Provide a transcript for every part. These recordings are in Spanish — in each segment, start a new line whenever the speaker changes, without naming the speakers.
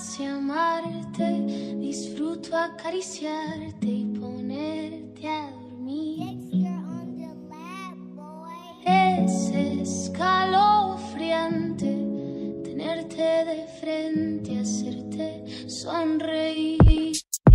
complace amarte, disfruto acariciarte y ponerte a dormir. Es escalofriante tenerte de frente, hacerte sonreír.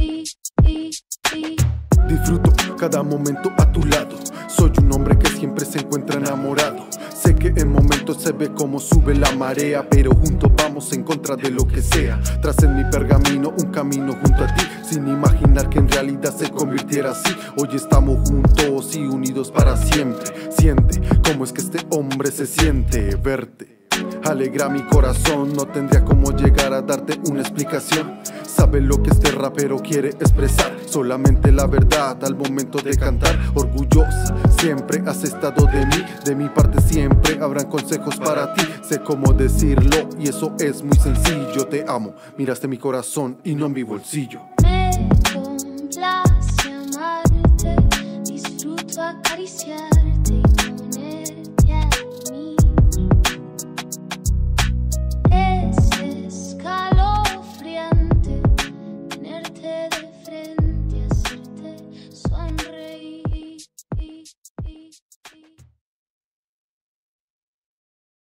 Disfruto cada momento a tu lado. Soy un hombre que siempre se encuentra enamorado. Sé que en momentos se ve como sube la marea, pero juntos vamos en contra de lo que sea. Tras en mi pergamino un camino junto a ti, sin imaginar que en realidad se convirtiera así. Hoy estamos juntos y unidos para siempre. Siente cómo es que este hombre se siente. Verte alegra mi corazón, no tendría cómo llegar a darte una explicación. Sabe lo que este rapero quiere expresar, solamente la verdad al momento de cantar. Orgullosa, siempre has estado de mi parte siempre habrán consejos para ti. Sé cómo decirlo y eso es muy sencillo. Te amo, miraste mi corazón y no mi bolsillo.
Me complace amarte, disfruto acariciarte